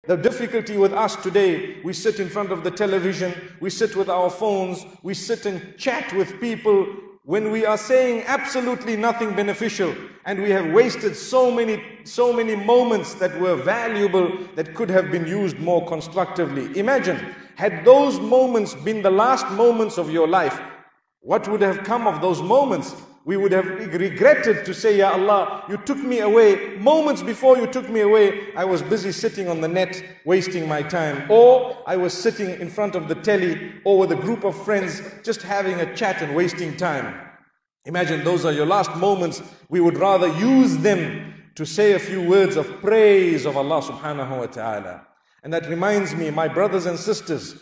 The difficulty with us today, we sit in front of the television, we sit with our phones, we sit and chat with people when we are saying absolutely nothing beneficial, and we have wasted so many moments that were valuable, that could have been used more constructively. Imagine, had those moments been the last moments of your life, what would have come of those moments? We would have regretted to say, Ya Allah, you took me away. Moments before you took me away, I was busy sitting on the net, wasting my time. Or I was sitting in front of the telly, or with a group of friends, just having a chat and wasting time. Imagine those are your last moments. We would rather use them to say a few words of praise of Allah subhanahu wa ta'ala. And that reminds me, my brothers and sisters,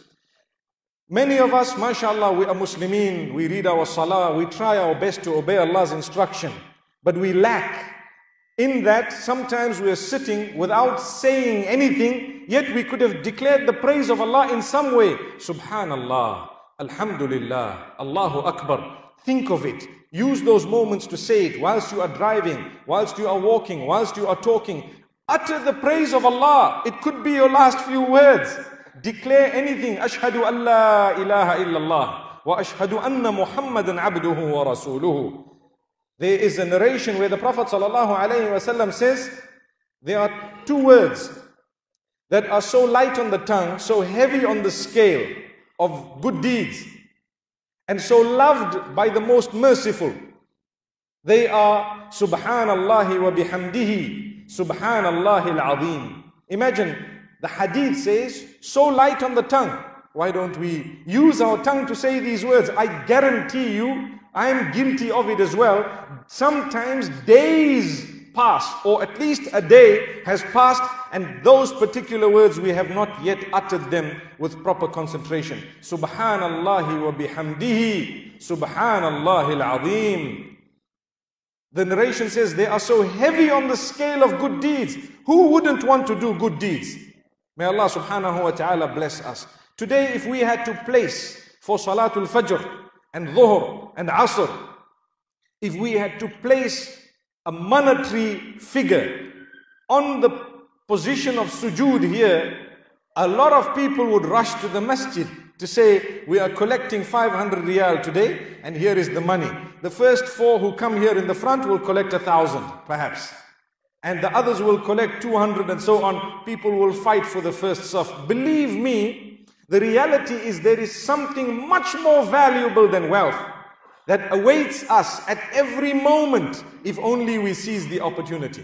many of us, mashallah, we are Muslimin, we read our salah, we try our best to obey Allah's instruction. But we lack in that sometimes we are sitting without saying anything, yet we could have declared the praise of Allah in some way. Subhanallah, Alhamdulillah, Allahu Akbar. Think of it. Use those moments to say it whilst you are driving, whilst you are walking, whilst you are talking. Utter the praise of Allah. It could be your last few words. Declare anything. Ashhadu an la ilaha illallah wa ashhadu anna Muhammadan abduhu wa rasuluhu. There is a narration where the Prophet sallallahu alaihi wasallam says, there are two words that are so light on the tongue, so heavy on the scale of good deeds, and so loved by the most merciful. They are Subhanallahi wa bihamdihi, Subhanallahi al-Azim. Imagine, the hadith says, so light on the tongue. Why don't we use our tongue to say these words? I guarantee you, I am guilty of it as well. Sometimes days pass, or at least a day has passed, and those particular words we have not yet uttered them with proper concentration. Subhanallahi wa bihamdihi, Subhanallahi al-Azim. The narration says they are so heavy on the scale of good deeds. Who wouldn't want to do good deeds? May Allah subhanahu wa ta'ala bless us. Today, if we had to place for Salatul Fajr and Dhuhr and Asr, if we had to place a monetary figure on the position of sujood here, a lot of people would rush to the masjid to say, we are collecting 500 riyal today, and here is the money. The first four who come here in the front will collect 1,000, perhaps. And the others will collect 200 and so on. People will fight for the first saf. Believe me, the reality is there is something much more valuable than wealth that awaits us at every moment if only we seize the opportunity.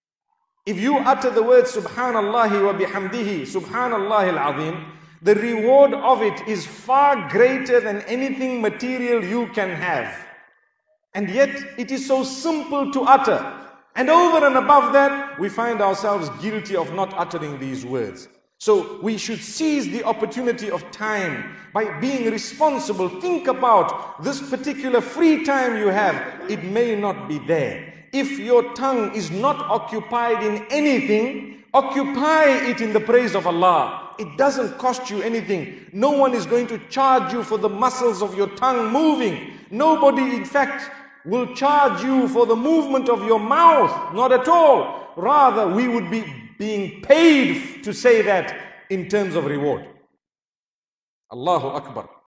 If you utter the word Subhanallahi wa bihamdihi, Subhanallahi al-Azim, the reward of it is far greater than anything material you can have. And yet it is so simple to utter. And over and above that, we find ourselves guilty of not uttering these words. So we should seize the opportunity of time by being responsible. Think about this particular free time you have. It may not be there. If your tongue is not occupied in anything, occupy it in the praise of Allah. It doesn't cost you anything. No one is going to charge you for the muscles of your tongue moving. Nobody, in fact, will charge you for the movement of your mouth. Not at all. Rather, we would be being paid to say that in terms of reward. Allahu Akbar.